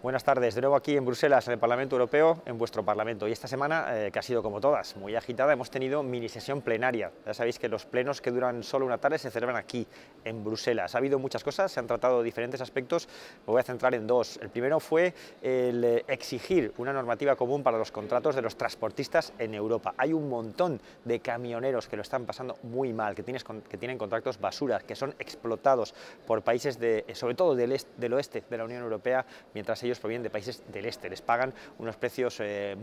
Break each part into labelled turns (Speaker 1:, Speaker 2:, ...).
Speaker 1: Buenas tardes, de nuevo aquí en Bruselas, en el Parlamento Europeo, en vuestro Parlamento. Y esta semana, que ha sido como todas, muy agitada, hemos tenido mini sesión plenaria. Ya sabéis que los plenos que duran solo una tarde se celebran aquí, en Bruselas. Ha habido muchas cosas, se han tratado diferentes aspectos, me voy a centrar en dos. El primero fue el exigir una normativa común para los contratos de los transportistas en Europa. Hay un montón de camioneros que lo están pasando muy mal, que tienen contratos basuras, que son explotados por países, sobre todo del oeste de la Unión Europea, mientras ellos provienen de países del este. Les pagan unos precios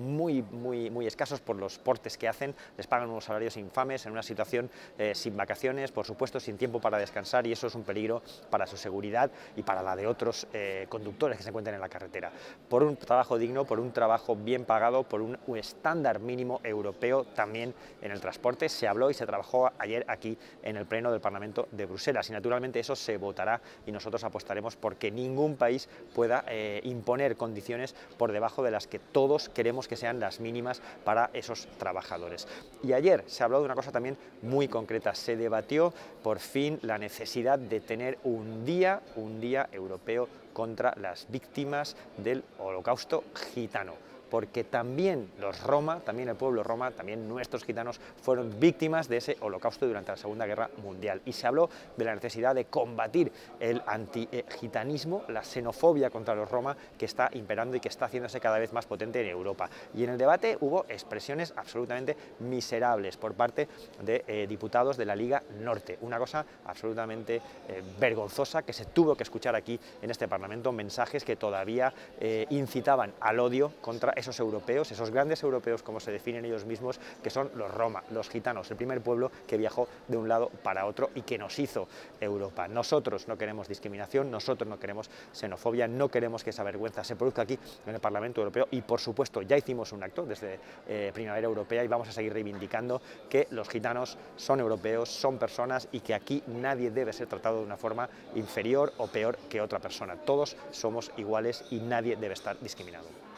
Speaker 1: muy escasos por los portes que hacen, les pagan unos salarios infames en una situación sin vacaciones, por supuesto sin tiempo para descansar, y eso es un peligro para su seguridad y para la de otros conductores que se encuentran en la carretera. Por un trabajo digno, por un trabajo bien pagado, por un estándar mínimo europeo también en el transporte, se habló y se trabajó ayer aquí en el Pleno del Parlamento de Bruselas, y naturalmente eso se votará y nosotros apostaremos porque ningún país pueda imponer condiciones por debajo de las que todos queremos que sean las mínimas para esos trabajadores. Y ayer se habló de una cosa también muy concreta, se debatió por fin la necesidad de tener un día europeo contra las víctimas del Holocausto gitano, porque también los roma, también el pueblo roma, también nuestros gitanos fueron víctimas de ese holocausto durante la Segunda Guerra Mundial. Y se habló de la necesidad de combatir el antigitanismo, la xenofobia contra los roma que está imperando y que está haciéndose cada vez más potente en Europa. Y en el debate hubo expresiones absolutamente miserables por parte de diputados de la Liga Norte, una cosa absolutamente vergonzosa que se tuvo que escuchar aquí en este Parlamento, mensajes que todavía incitaban al odio contra esos europeos, esos grandes europeos como se definen ellos mismos, que son los roma, los gitanos, el primer pueblo que viajó de un lado para otro y que nos hizo Europa. Nosotros no queremos discriminación, nosotros no queremos xenofobia, no queremos que esa vergüenza se produzca aquí en el Parlamento Europeo, y por supuesto ya hicimos un acto desde Primavera Europea y vamos a seguir reivindicando que los gitanos son europeos, son personas, y que aquí nadie debe ser tratado de una forma inferior o peor que otra persona. Todos somos iguales y nadie debe estar discriminado.